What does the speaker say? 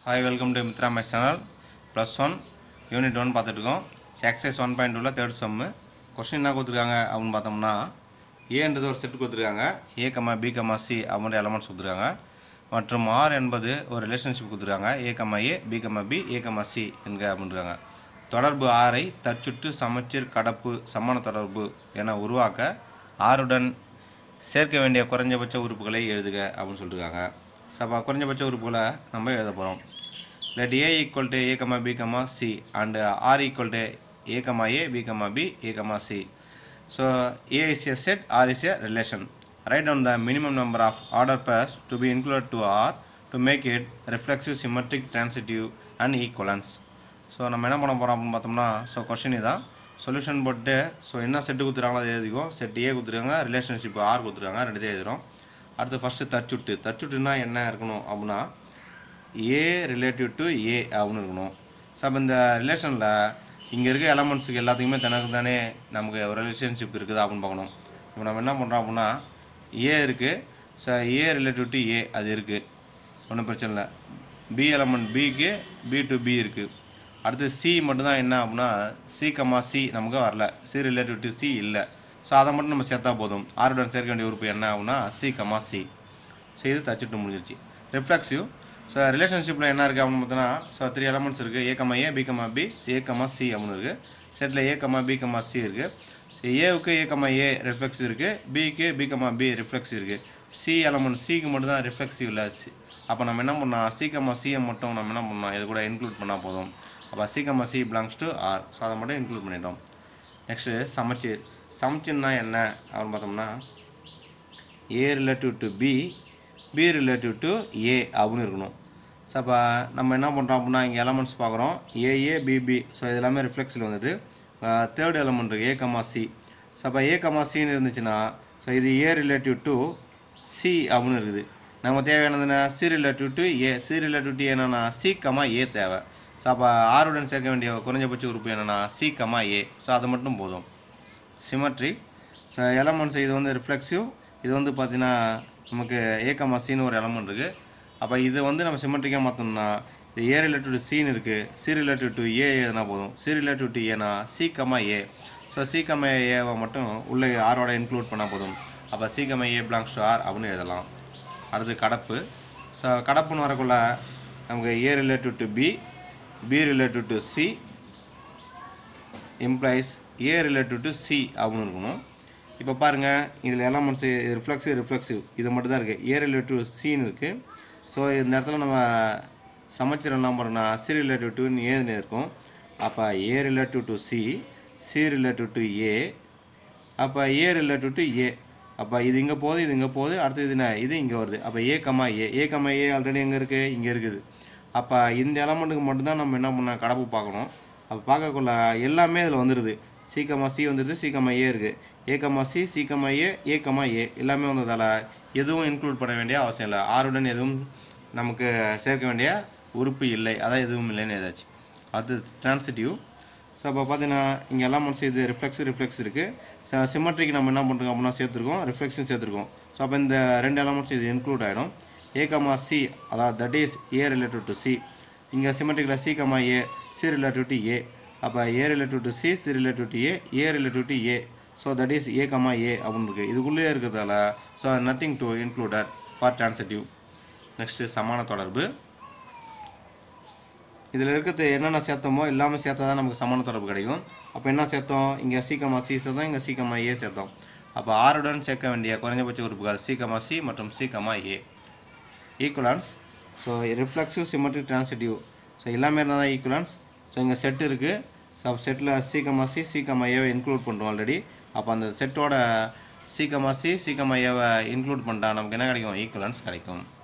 Hi, welcome to Mitra Maths channel. Plus 1, Unit 1 பார்த்துட்டுருக்கோம். Exercise 1.2ல third sum. Question என்ன கொடுத்துருக்காங்க அப்படின்னு பார்த்தோம்னா, ஏன்றது ஒரு செட் கொடுத்துருக்காங்க. A, B, C அப்படின்ற எலமெண்ட்ஸ் கொடுத்துருக்காங்க. மற்றும் R என்பது ஒரு ரிலேஷன்ஷிப் கொடுத்துருக்காங்க. A, B, B, A, C என்க அப்படின்றாங்க. தொடர்பு R ஐ தற்சுற்று சமச்சீர் கடப்பு சமான தொடர்பு என உருவாக்க R உடன் சேர்க்க வேண்டிய குறைஞ்சபட்ச உறுப்புகளை எழுதுக அப்படின்னு சொல்லியிருக்காங்க. அப்போ குறைஞ்சபட்ச உறுப்புகளை நம்ம எழுத போகிறோம். Let A equal to A, B, C and R equal to A, B, A, C. So A is a set, R is a relation. Write down the minimum number of order pairs to be included to R to make it reflexive, symmetric, transitive and equivalence. So நம்ம என்ன பண்ண போகிறோம் அப்படின்னு பார்த்தோம்னா, so question இதான் solution போட்டு so என்ன set கொடுத்துருக்காங்களோ அதை எழுதிக்கும். செட் ஏ கொடுத்துருக்காங்க, ரிலேஷன்ஷிப் ஆர் கொடுத்துருக்காங்க, ரெண்டு எழுதுகிறோம். அடுத்து ஃபஸ்ட்டு தச்சுட்டுனா என்ன இருக்கணும் அப்படின்னா ஏ ரிலேட்டிவ் டு ஏ அப்படின்னு இருக்கணும். ஸோ அப்போ இந்த ரிலேஷனில் இங்கே இருக்க எலமெண்ட்ஸுக்கு எல்லாத்துக்குமே தனக்கு தானே நமக்கு ஒரு ரிலேஷன்ஷிப் இருக்குது அப்படின்னு பார்க்கணும். இப்போ நம்ம என்ன பண்ணுறோம் அப்படின்னா ஏ இருக்குது, so A relative to A அது இருக்குது, ஒன்றும் பிரச்சனை இல்லை. பி எலமெண்ட் பிக்கு பி டு பி இருக்குது. அடுத்து சி மட்டும்தான் என்ன அப்படின்னா சி, நமக்கு வரல, சி ரிலேட்டிவ் டு சி இல்லை. ஸோ அதை மட்டும் நம்ம சேர்த்தா போதும். ஆருடன் சேர்க்க வேண்டிய உறுப்பு என்ன அப்படின்னா சி. ஸோ இது தச்சுட்டு முடிஞ்சிருச்சு. ரிஃப்ளெக்சிவ், ஸோ ரிலேஷன்ஷிப்பில் என்ன இருக்குது அப்படின்னு பார்த்தோன்னா, ஸோ 3 எலமெண்ட்ஸ் இருக்குது. A, B, B, C அப்படின்னு இருக்குது. செட்டில் A, B, C இருக்குது. ஏவுக்கு A ரிஃப்ளெக்சிவ் இருக்குது, பிக்கு B, ரிஃப்ளெக்சிவ் இருக்குது. சி எலமெண்ட் சிக்கு மட்டும் தான் ரிஃப்ளெக்சிவ் இல்லை. அப்போ நம்ம என்ன பண்ணோம், சியை மட்டும் நம்ம என்ன பண்ணோம் இது கூட இன்க்ளூட் பண்ணால் போதும். அப்போ C belongs to R. So அதை மட்டும் இன்க்ளூட் பண்ணிட்டோம். நெக்ஸ்ட்டு சமச்சீர்னா என்ன அப்படின்னு பார்த்தோம்னா A relative to B relative to A அப்படின்னு இருக்கணும். ஸோ அப்போ நம்ம என்ன பண்ணுறோம் அப்படின்னா இங்கே எலமெண்ட்ஸ் பார்க்குறோம் ஏஏ பிபி. ஸோ இது எல்லாமே ரிஃப்ளெக்ஸில் வந்துட்டு தேர்ட் எலமெண்ட் இருக்குது A, C. ஸோ அப்போ A, Cன்னு இருந்துச்சுன்னா ஸோ இது ஏ ரிலேட்டிவ் டு சி அப்படின்னு இருக்குது. நம்ம தேவையானதுன்னா சி ரிலேட்டிவ் டு ஏ என்னென்னா C, A தேவை. ஸோ அப்போ ஆருடன் சேர்க்க வேண்டிய குறைஞ்சபட்ச உறுப்பு என்னென்னா C, A. ஸோ அது மட்டும் போதும். சிமெட்ரி, ஸோ எலமெண்ட்ஸ் இது வந்து ரிஃப்ளெக்சிவ், இது வந்து பார்த்தீங்கன்னா நமக்கு A, Cன்னு ஒரு எலமெண்ட் இருக்குது. அப்போ இது வந்து நம்ம சிமெட்ரிக்காக மாற்றணும்னா இது ஏ ரிலேட்டிவ் டு சின்னு இருக்குது, சி ரிலேட்டிவ் டு ஏ எதுனா போதும். சி ரிலேட்டிவ் டு ஏனா C, A. ஸோ C, Aவை மட்டும் உள்ளே ஆரோட இன்க்ளூட் பண்ணால் போதும். அப்போ C, A belongs to R அப்படின்னு எழுதலாம். அடுத்து கடப்பு. ஸோ கடப்புன்னு வரக்குள்ள நமக்கு A relative to B relative to C implies A relative to C அப்படின்னு இருக்கணும். இப்போ பாருங்கள் இதில் எலமெண்ட்ஸு ரிஃப்ளெக்சிவ் இது மட்டும் தான் இருக்குது. ஏ ரிலேட்டிவ் சின்னு இருக்குது. ஸோ இந்த இடத்துல நம்ம சமச்சீர் என்ன பண்ணுறோம்னா சி ரிலேட்டிவ் டுன்னு ஏன்னு இருக்கும். அப்போ A relative to C relative to A, அப்போ ஏ ரிலேட்டிவ் டு ஏ. அப்போ இது இங்கே போகுது, அடுத்து இது இங்கே வருது. அப்போ ஏ ஆல்ரெடி எங்கே இருக்குது, இங்கே இருக்குது. அப்போ இந்த எலமெண்ட்டுக்கு மட்டும்தான் நம்ம என்ன பண்ண கடப்பு பார்க்கணும். அப்போ பார்க்கக்குள்ள எல்லாமே இதில் வந்துடுது. C, வந்துடுது, C, A இருக்குது. C, A எல்லாமே வந்ததால் எதுவும் இன்க்ளூட் பண்ண வேண்டிய அவசியம் இல்லை. ஆருடன் எதுவும் நமக்கு சேர்க்க வேண்டிய உறுப்பு இல்லை, அதான் எதுவும் இல்லைன்னு ஏதாச்சும். அடுத்து டிரான்சிட்டிவ். ஸோ அப்போ பார்த்தீங்கன்னா இங்கே எலமெண்ட்ஸ் இது ரிஃப்ளெக்ஸ் இருக்குது. சிமெட்ரிக்கு நம்ம என்ன பண்ணுறோம் அப்படின்னா சேர்த்துருக்கோம், ரிஃப்ளெக்ஷன் சேர்த்துருக்கோம். ஸோ அப்போ இந்த ரெண்டு எலமெண்ட்ஸ் இது இன்க்ளூட் ஆகிடும். A, C அதாவது that is A relative to C. இங்கே சிமெட்ரிக்கில் C, A, C relative to A. அப்போ A relative to C relative to A relative to A. So that is A, அப்படின்னு இருக்குது. இதுக்குள்ளே இருக்கிறதால so nothing to included for transitive. Next சமான தொடர்பு. இதில் இருக்கிறது என்னென்ன சேர்த்தோமோ எல்லாமே சேர்த்தா தான் நமக்கு சமான தொடர்பு கிடைக்கும். அப்போ என்ன சேர்த்தோம், இங்கே C, சேர்த்தோம், இங்கே C, A சேர்த்தோம். அப்போ ஆருடன் சேர்க்க வேண்டிய குறைஞ்சபட்ச உறுப்புகள் C, மற்றும் C, A. Equivalence, so reflexive, symmetric, transitive. So எல்லாமே இருந்தால் தான் ஈக்குவலன்ஸ். ஸோ இங்கே செட் இருக்குது. ஸோ செட்டில் C, Aவை இன்க்ளூட் பண்ணுறோம் ஆல்ரெடி. அப்போ அந்த செட்டோட C, Aவை இன்க்ளூட் பண்ணிட்டா நமக்கு என்ன கிடைக்கும், ஈக்குவலன்ஸ் கிடைக்கும்.